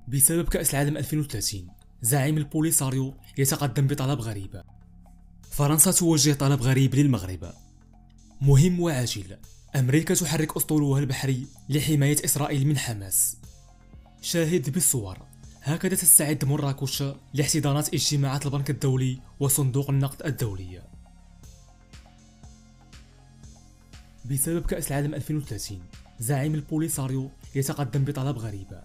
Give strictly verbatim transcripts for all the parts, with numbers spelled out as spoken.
بسبب كأس العالم ألفين وثلاثين، زعيم البوليساريو يتقدم بطلب غريب. فرنسا توجه طلب غريب للمغرب، مهم وعاجل. أمريكا تحرك أسطولها البحري لحماية إسرائيل من حماس. شاهد بالصور. هكذا تستعد مراكش لاحتضانات اجتماعات البنك الدولي وصندوق النقد الدولي. بسبب كأس العالم ألفين وثلاثين، زعيم البوليساريو يتقدم بطلب غريب.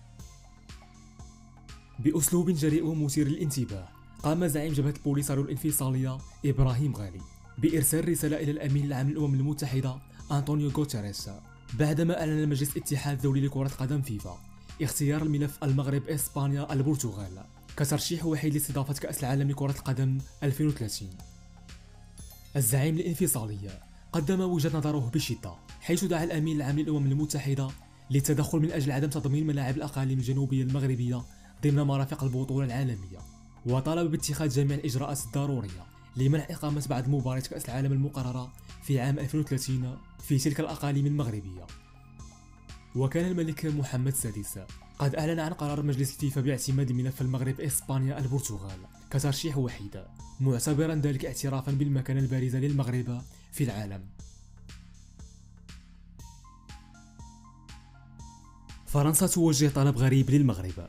بأسلوب جريء ومثير للانتباه، قام زعيم جبهة البوليساريو الانفصالية إبراهيم غالي بإرسال رسالة إلى الأمين العام للأمم المتحدة أنطونيو غوتيريس، بعدما أعلن مجلس الاتحاد الدولي لكرة القدم فيفا اختيار الملف المغرب، إسبانيا، البرتغال كترشيح وحيد لاستضافة كأس العالم لكرة القدم ألفين وثلاثين. الزعيم الانفصالي قدم وجهة نظره بشدة، حيث دعا الأمين العام للأمم المتحدة للتدخل من أجل عدم تضمين ملاعب الأقاليم الجنوبية المغربية ضمن مرافق البطولة العالمية، وطالب باتخاذ جميع الإجراءات الضرورية لمنع إقامة بعض مباريات كأس العالم المقررة في عام ألفين وثلاثين في تلك الأقاليم المغربية. وكان الملك محمد السادس قد أعلن عن قرار مجلس الفيفا باعتماد ملف المغرب، إسبانيا، البرتغال كترشيح وحيد، معتبرا ذلك اعترافا بالمكانة البارزة للمغرب في العالم. فرنسا توجه طلب غريب للمغرب.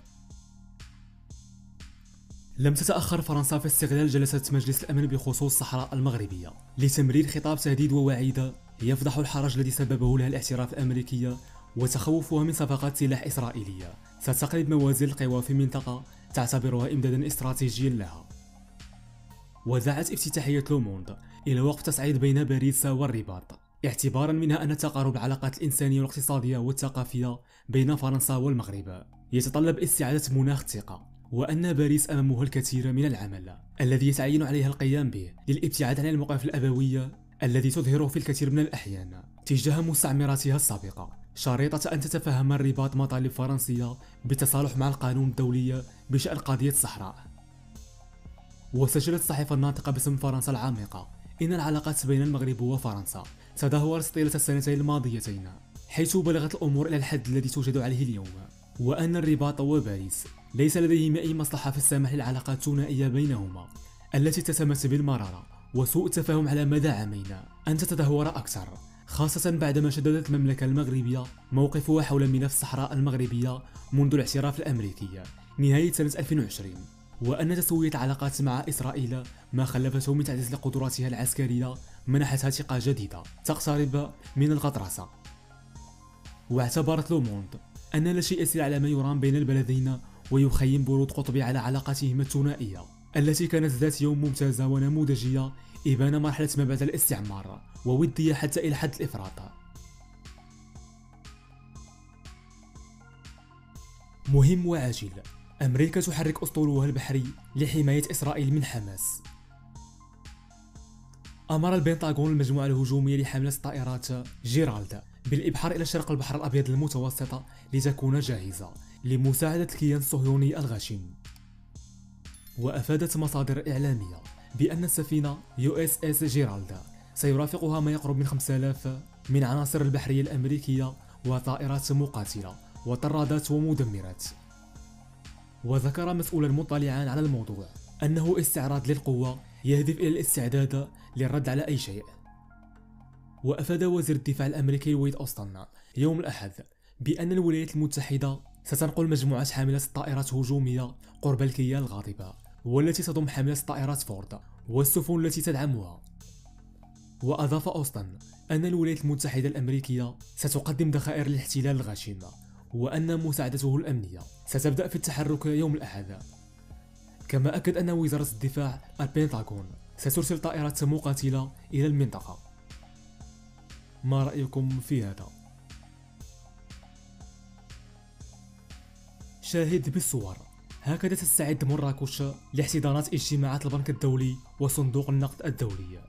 لم تتأخر فرنسا في استغلال جلسة مجلس الأمن بخصوص الصحراء المغربية لتمرير خطاب تهديد ووعيد يفضح الحرج الذي سببه لها الاعتراف الأمريكي وتخوفها من صفقات سلاح إسرائيلية ستقلب موازين القوى في المنطقة، تعتبرها إمدادا استراتيجيا لها. ودعت افتتاحية لوموند إلى وقف تصعيد بين باريس والرباط، اعتبارا منها أن تقارب العلاقات الإنسانية والاقتصادية والثقافية بين فرنسا والمغرب يتطلب استعادة مناخ الثقة، وأن باريس أمامها الكثير من العمل الذي يتعين عليها القيام به للابتعاد عن الموقف الأبوي الذي تظهره في الكثير من الأحيان تجاه مستعمراتها السابقة، شريطة أن تتفهم الرباط مطالب فرنسية بالتصالح مع القانون الدولي بشأن قضية الصحراء. وسجلت الصحيفة الناطقة باسم فرنسا العميقة إن العلاقات بين المغرب وفرنسا تدهورت طيلة السنتين الماضيتين، حيث بلغت الأمور إلى الحد الذي توجد عليه اليوم، وأن الرباط وباريس ليس لديهما أي مصلحة في السماح للعلاقات الثنائية بينهما التي تتمثل بالمرارة وسوء التفاهم على مدى عامين أن تتدهور أكثر، خاصة بعدما شددت المملكة المغربية موقفها حول ملف الصحراء المغربية منذ الاعتراف الأمريكي نهاية سنة ألفين وعشرين، وأن تسوية العلاقات مع إسرائيل ما خلفته من تعزيز قدراتها العسكرية منحتها ثقة جديدة تقترب من الغطرسة. واعتبرت لوموند أن لا شيء يسير على ما يرام بين البلدين ويخيم برود قطبي على علاقاتهما الثنائية التي كانت ذات يوم ممتازة ونموذجية إبان مرحلة ما بعد الاستعمار، وودية حتى إلى حد الإفراط. مهم وعاجل. أمريكا تحرك أسطولها البحري لحماية إسرائيل من حماس. أمر البنتاغون المجموعة الهجومية لحملة الطائرات جيرالد بالإبحار إلى شرق البحر الأبيض المتوسط لتكون جاهزة لمساعدة الكيان الصهيوني الغاشم. وأفادت مصادر إعلامية بأن السفينة يو إس إس جيرالد سيرافقها ما يقرب من خمسة آلاف من عناصر البحرية الأمريكية وطائرات مقاتلة وطرادات ومدمرات. وذكر مسؤولا مطلعا على الموضوع أنه استعراض للقوة يهدف إلى الاستعداد للرد على أي شيء. وأفاد وزير الدفاع الأمريكي لويد أوستن يوم الأحد بأن الولايات المتحدة ستنقل مجموعة حاملات الطائرات هجومية قرب الكيان الغاضبة، والتي تضم حاملات طائرات فورد والسفن التي تدعمها. وأضاف أوستن أن الولايات المتحدة الأمريكية ستقدم ذخائر الاحتلال الغاشمة، وأن مساعدته الأمنية ستبدأ في التحرك يوم الأحد. كما أكد أن وزارة الدفاع البنتاغون سترسل طائرات مقاتلة إلى المنطقة. ما رأيكم في هذا؟ شاهد بالصور. هكذا تستعد مراكش لاحتضانات اجتماعات البنك الدولي وصندوق النقد الدولي.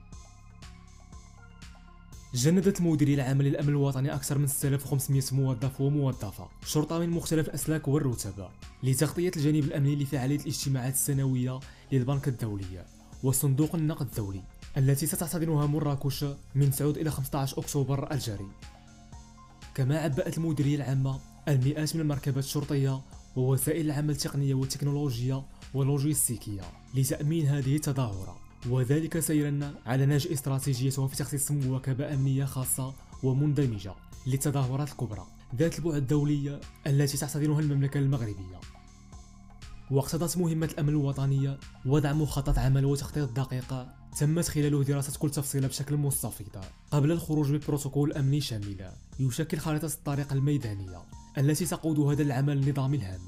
جندت المديرية العامة للأمن الوطني أكثر من ستة آلاف وخمسمائة موظف وموظفة شرطة من مختلف الأسلاك والرتب لتغطية الجانب الأمني لفعالية الاجتماعات السنوية للبنك الدولي وصندوق النقد الدولي التي ستحتضنها مراكش من تسعة إلى خمسة عشر أكتوبر الجاري. كما عبأت المديرية العامة المئات من المركبات الشرطية ووسائل العمل التقنية والتكنولوجيا واللوجستيكية لتأمين هذه التظاهرة، وذلك سيرا على نهج استراتيجيتها في تخصيص مواكبة أمنية خاصة ومندمجة للتظاهرات الكبرى ذات البعد الدولية التي تحتضنها المملكة المغربية. واقتضت مهمة الأمن الوطنية وضع مخطط عمل وتخطيط دقيق تمت خلاله دراسة كل تفصيلة بشكل مستفيض قبل الخروج ببروتوكول أمني شامل يشكل خارطة الطريق الميدانية التي تقود هذا العمل النظامي الهام.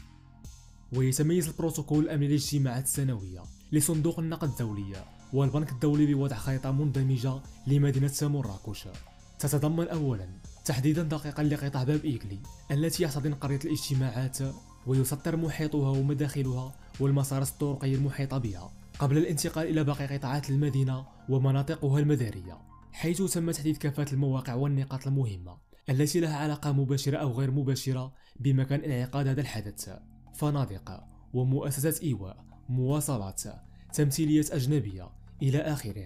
ويتميز البروتوكول الأمني للاجتماعات السنوية لصندوق النقد الدولي والبنك الدولي بوضع خريطة مندمجة لمدينة مراكش، تتضمن أولا تحديدا دقيقا لقطاع باب إيغلي التي يحتضن قرية الاجتماعات ويسطر محيطها ومداخلها والمسارات الطرقية المحيطة بها قبل الانتقال إلى باقي قطاعات المدينة ومناطقها المدارية، حيث تم تحديد كافة المواقع والنقاط المهمة التي لها علاقة مباشرة أو غير مباشرة بمكان انعقاد هذا الحدث، فنادق ومؤسسات إيواء، مواصلات، تمثيليات أجنبية إلى آخره.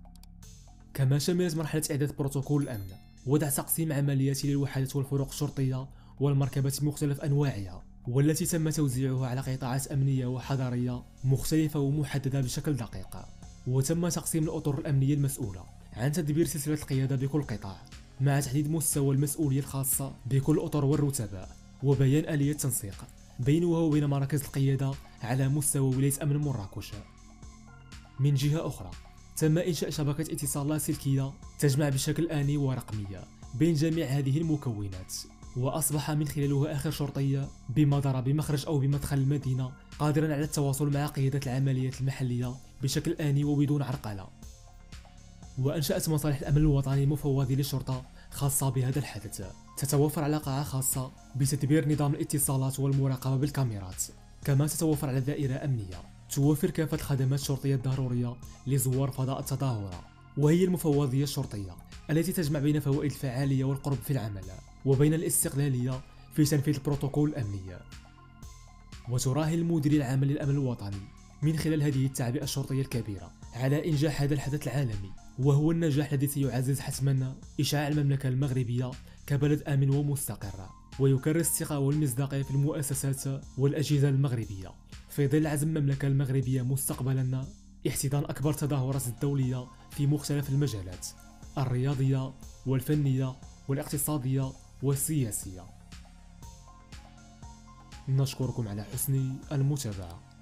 كما شملت مرحلة إعداد بروتوكول الأمن وضع تقسيم عملياتي للوحدات والفرق الشرطية والمركبات بمختلف أنواعها، والتي تم توزيعها على قطاعات أمنية وحضارية مختلفة ومحددة بشكل دقيق. وتم تقسيم الأطر الأمنية المسؤولة عن تدبير سلسلة القيادة بكل قطاع مع تحديد مستوى المسؤولية الخاصة بكل أطر والرتباء وبيان آلية التنسيق بينها وبين مراكز القيادة على مستوى ولاية أمن مراكش. من جهة أخرى تم إنشاء شبكة اتصالات سلكية تجمع بشكل آني ورقمي بين جميع هذه المكونات، وأصبح من خلالها آخر شرطية بمدار بمخرج أو بمدخل المدينة قادرا على التواصل مع قيادة العمليات المحلية بشكل آني وبدون عرقلة. وأنشأت مصالح الأمن الوطني مفوضي للشرطة خاصة بهذا الحدث تتوفر على قاعة خاصة بتدبير نظام الاتصالات والمراقبة بالكاميرات، كما تتوفر على دائرة أمنية توفر كافة الخدمات الشرطية الضرورية لزوار فضاء التظاهرة، وهي المفوضية الشرطية التي تجمع بين فوائد الفعالية والقرب في العمل وبين الاستقلالية في تنفيذ البروتوكول الأمني. وتراهن المدير العام للأمن الوطني من خلال هذه التعبئة الشرطية الكبيرة على إنجاح هذا الحدث العالمي، وهو النجاح الذي سيعزز حتما إشعاع المملكة المغربية كبلد آمن ومستقر، ويكرس الثقة والمصداقية في المؤسسات والأجهزة المغربية في ظل عزم المملكة المغربية مستقبلا احتضان أكبر تظاهرات الدولية في مختلف المجالات الرياضية والفنية والاقتصادية والسياسية. نشكركم على حسن المتابعة.